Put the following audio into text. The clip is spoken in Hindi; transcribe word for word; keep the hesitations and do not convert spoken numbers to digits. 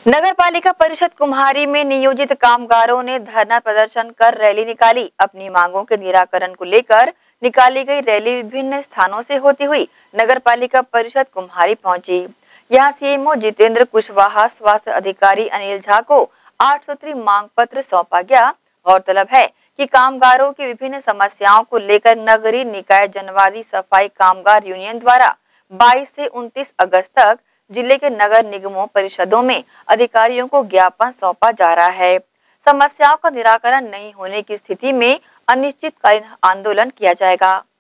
नगर पालिका परिषद कुम्हारी में नियोजित कामगारों ने धरना प्रदर्शन कर रैली निकाली। अपनी मांगों के निराकरण को लेकर निकाली गई रैली विभिन्न स्थानों से होती हुई नगर पालिका परिषद कुम्हारी पहुंची। यहां सीएमओ जितेंद्र कुशवाहा, स्वास्थ्य अधिकारी अनिल झा को आठ सूत्री मांग पत्र सौंपा गया। गौरतलब है कि कामगारों की विभिन्न समस्याओं को लेकर नगरीय निकाय जनवादी सफाई कामगार यूनियन द्वारा बाईस से उनतीस अगस्त तक जिले के नगर निगमों परिषदों में अधिकारियों को ज्ञापन सौंपा जा रहा है। समस्याओं का निराकरण नहीं होने की स्थिति में अनिश्चितकालीन आंदोलन किया जाएगा।